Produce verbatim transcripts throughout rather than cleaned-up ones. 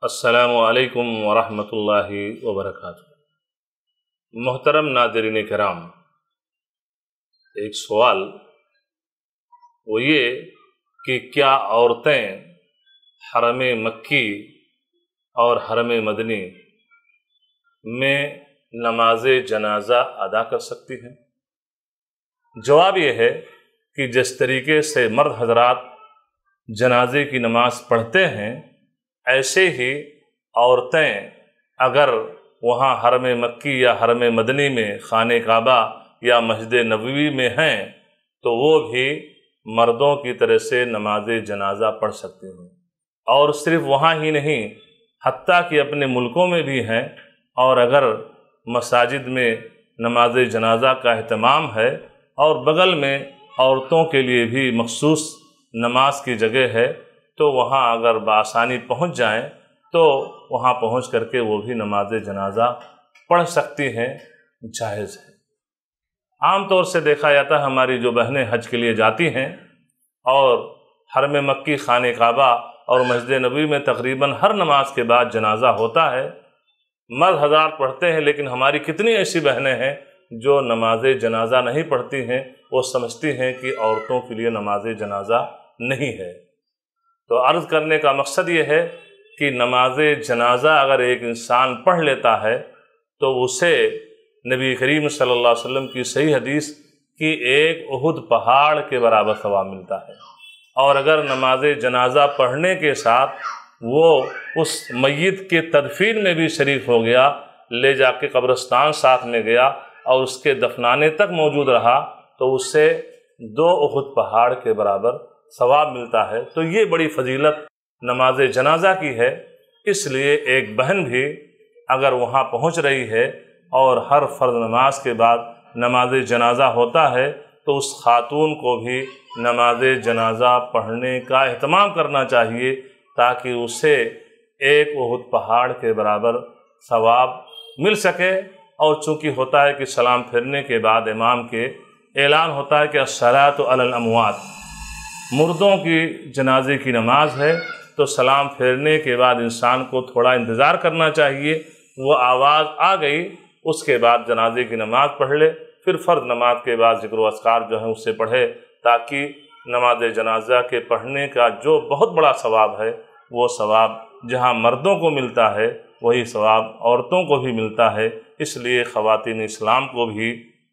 السلام علیکم ورحمۃ اللہ وبرکاتہ۔ محترم ناظرین کرام، ایک سوال وہ یہ کہ کیا عورتیں حرم مکی اور حرم مدنی میں نماز جنازہ ادا کر سکتی ہیں؟ جواب یہ ہے کہ جس طریقے سے مرد حضرات جنازے کی نماز پڑھتے ہیں، ایسے ہی عورتیں اگر وہاں حرم مکی یا حرم مدنی میں خانہ کعبہ یا مسجد نبوی میں ہیں تو وہ بھی مردوں کی طرح سے نماز جنازہ پڑھ سکتے ہیں، اور صرف وہاں ہی نہیں، حتیٰ کہ اپنے ملکوں میں بھی ہیں، اور اگر مساجد میں نماز جنازہ کا اہتمام ہے اور بغل میں عورتوں کے لیے بھی مخصوص نماز کی جگہ ہے تو وہاں اگر بآسانی پہنچ جائیں تو وہاں پہنچ کر کے وہ بھی نماز جنازہ پڑھ سکتی ہیں، جائز ہے۔ عام طور سے دیکھا جاتا ہے ہماری جو بہنیں حج کے لیے جاتی ہیں اور حرم مکی خانہ کعبہ اور مسجد نبوی میں تقریباً ہر نماز کے بعد جنازہ ہوتا ہے، مرد حضرات پڑھتے ہیں، لیکن ہماری کتنی ایسی بہنیں ہیں جو نماز جنازہ نہیں پڑھتی ہیں، وہ سمجھتی ہیں کہ عورتوں کے لیے نماز جنازہ نہیں ہے۔ تو عرض کرنے کا مقصد یہ ہے کہ نماز جنازہ اگر ایک انسان پڑھ لیتا ہے تو اسے نبی کریم صلی اللہ علیہ وسلم کی صحیح حدیث کی ایک احد پہاڑ کے برابر ثواب ملتا ہے، اور اگر نماز جنازہ پڑھنے کے ساتھ وہ اس میت کے تدفین میں بھی شریک ہو گیا، لے جا کے قبرستان ساتھ میں گیا اور اس کے دفنانے تک موجود رہا تو اس سے دو احد پہاڑ کے برابر ثواب ملتا ہے۔ تو یہ بڑی فضیلت نماز جنازہ کی ہے، اس لیے ایک بہن بھی اگر وہاں پہنچ رہی ہے اور ہر فرض نماز کے بعد نماز جنازہ ہوتا ہے تو اس خاتون کو بھی نماز جنازہ پڑھنے کا اہتمام کرنا چاہیے تاکہ اسے ایک احد پہاڑ کے برابر ثواب مل سکے۔ اور چونکہ ہوتا ہے کہ سلام پھیرنے کے بعد امام کے اعلان ہوتا ہے کہ الصلاۃ علی الاموات، مردوں کی جنازے کی نماز ہے، تو سلام پھیرنے کے بعد انسان کو تھوڑا انتظار کرنا چاہیے، وہ آواز آ گئی اس کے بعد جنازے کی نماز پڑھ لے، پھر فرض نماز کے بعد ذکر و اذکار جو ہیں اس سے پڑھے، تاکہ نماز جنازہ کے پڑھنے کا جو بہت بڑا ثواب ہے وہ ثواب جہاں مردوں کو ملتا ہے وہی ثواب عورتوں کو بھی ملتا ہے۔ اس لیے خواتین اسلام کو بھی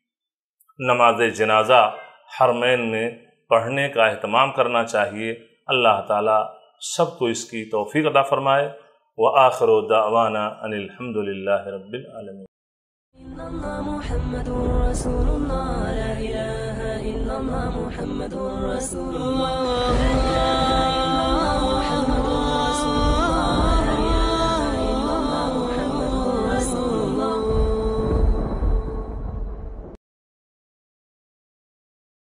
نماز جنازہ حرمین میں پڑھنے کا اہتمام کرنا چاہیے۔ اللہ تعالیٰ سب کو اس کی توفیق عطا فرمائے۔ وآخر دعوانا ان الحمد للہ رب العالمین۔ محمد رسول اللہ، لا الہ الا اللہ، محمد رسول اللہ۔